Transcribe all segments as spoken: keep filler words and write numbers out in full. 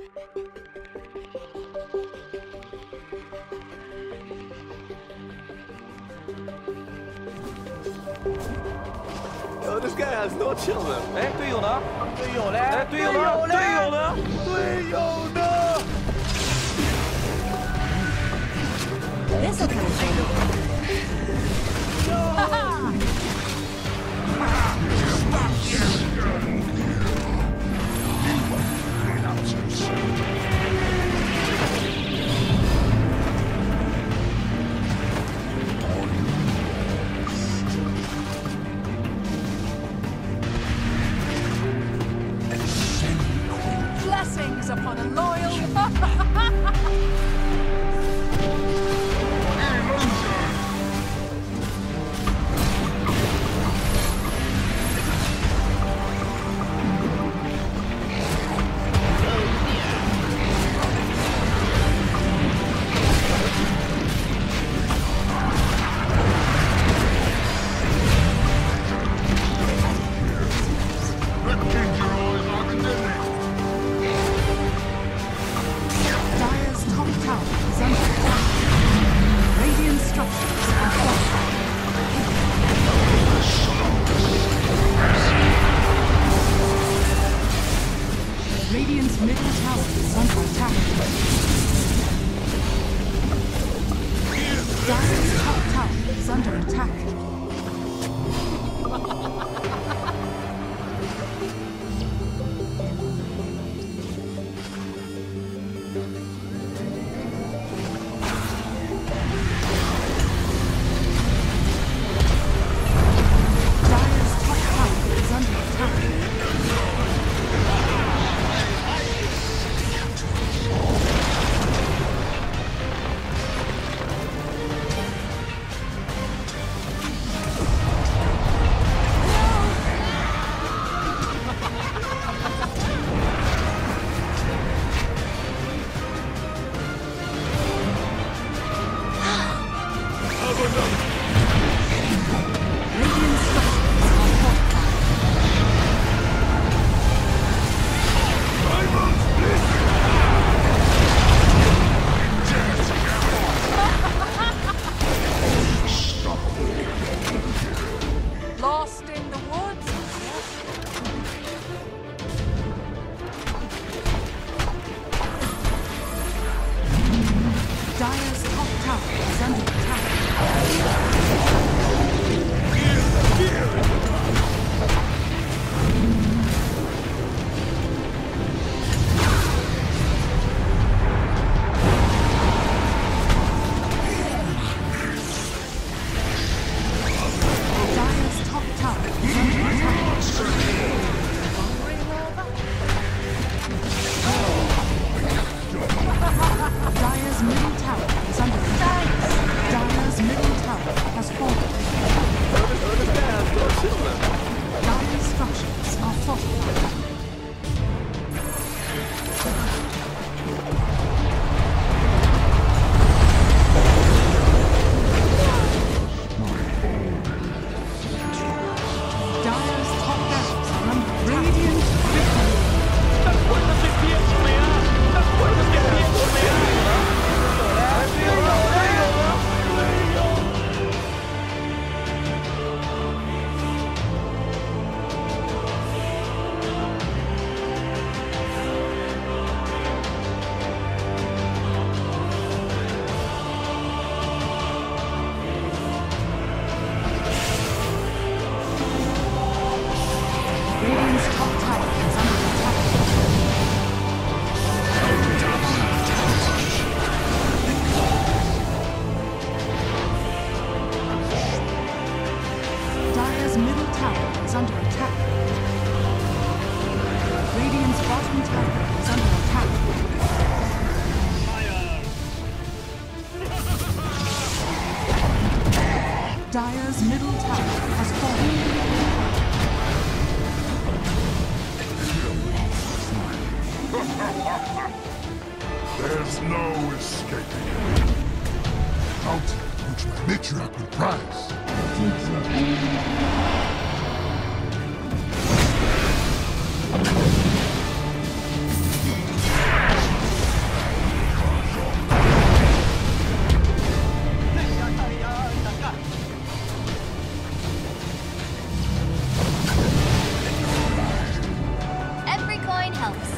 Oh, this guy has no children. 哎，队友呢？ 队友嘞？ 哎，队友呢？队友呢？ 队友呢？ This'll catch Blessings upon a loyal. Dire's top tower is under attack. Radiant structures are fortified. Radiant's middle tower is under attack. Dire's top tower is under attack. Dire's top tower is under attack. Radiant structures are fortified. Lost in the woods. Dire's top tower is under attack. Dire's top tower is under attack. Dire's middle tower is under attack. Dire's middle tower has fallen. Oh, this, oh, this guy has no children. Dire's structures are fortified. Dire's top barracks are under attack. Radiant victory. 但我的这边是谁啊？但我的这边是谁啊？哎，队友呢？队友呢？队友。 Radiant's top tower is under attack. Dire's middle tower is under attack. Radiant's bottom tower is under attack. Dire's middle tower has fallen. There's no escaping. Mountain which my matriarch will prize. helps.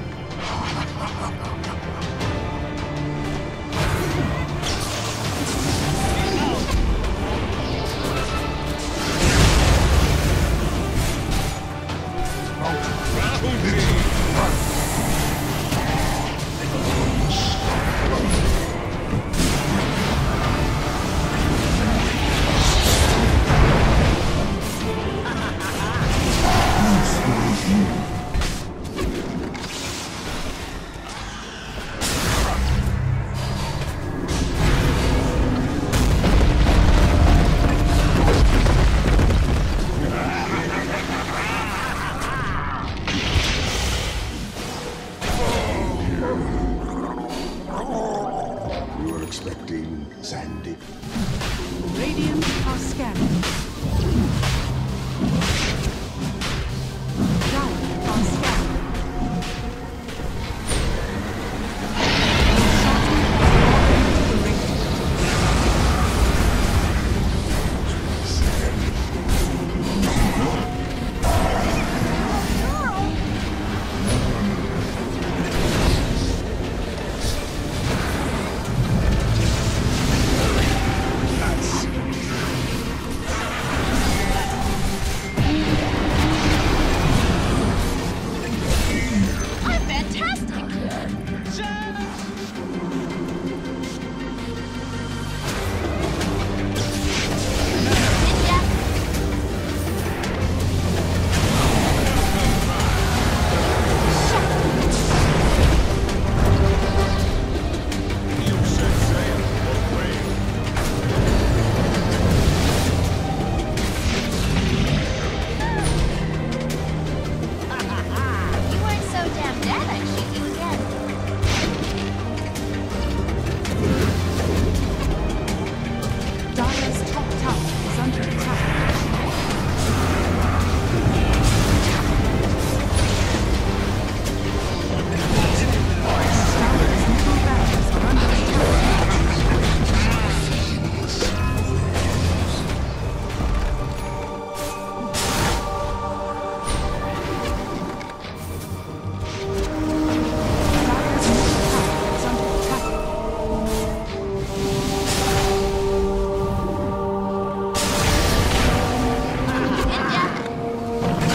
You were expecting Sandy. Radiant are scanning. Dire are scanning. I'm fantastic! Ninja! You weren't so damn dead, I'd shoot you again. Dire's top tower is under attack. Dire's middle barracks are under attack. Dire's middle tower is under attack. Ninja!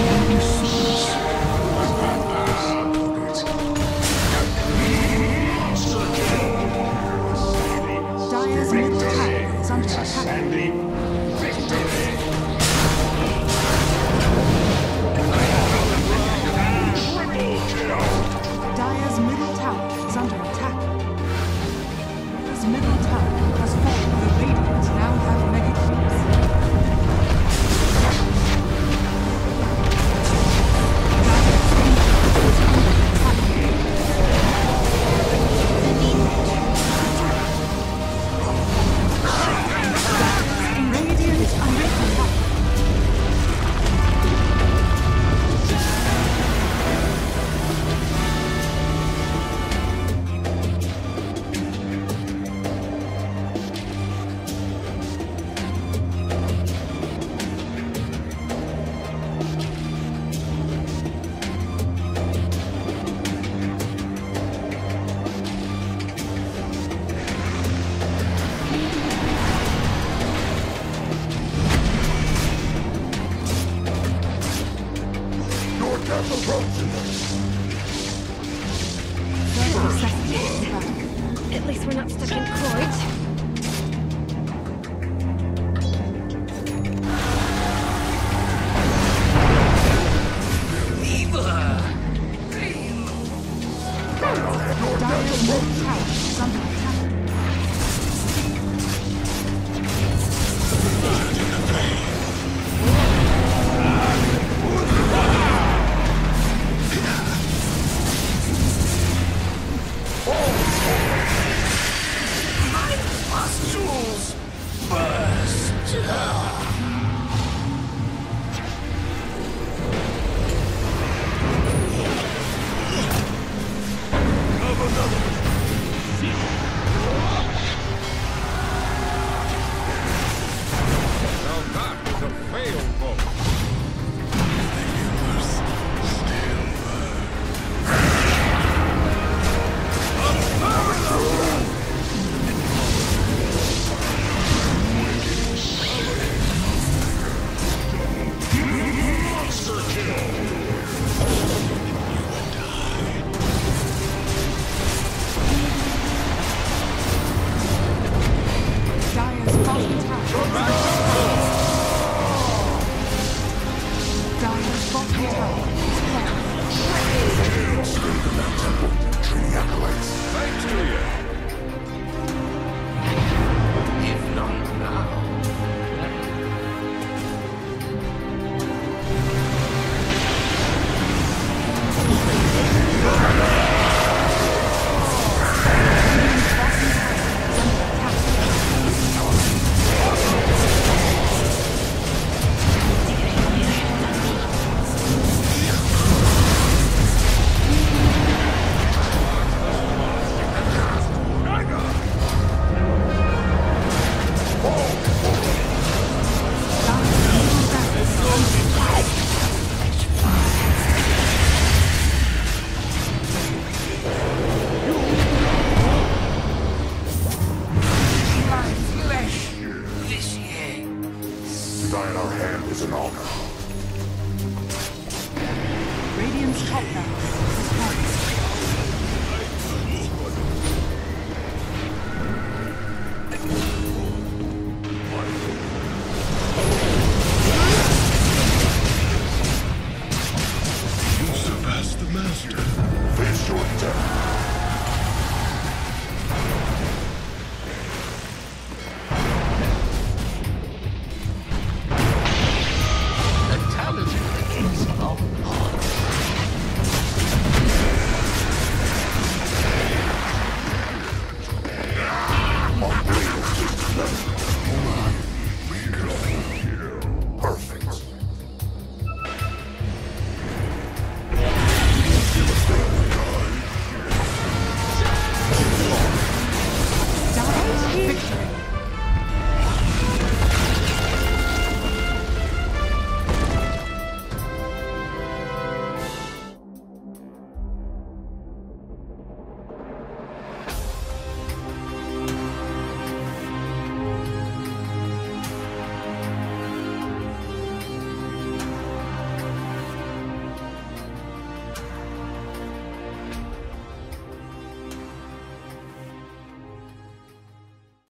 Dire's middle tower is under attack. Dire's middle tower is under attack. Dire's middle tower has fallen. The Radiant now have mega creeps. Dire's ancient is under attack. Radiant is under attack. Your death approaches. thirty seconds to battle. At least we're not stuck in cords. Dire's middle tower is under attack. your death.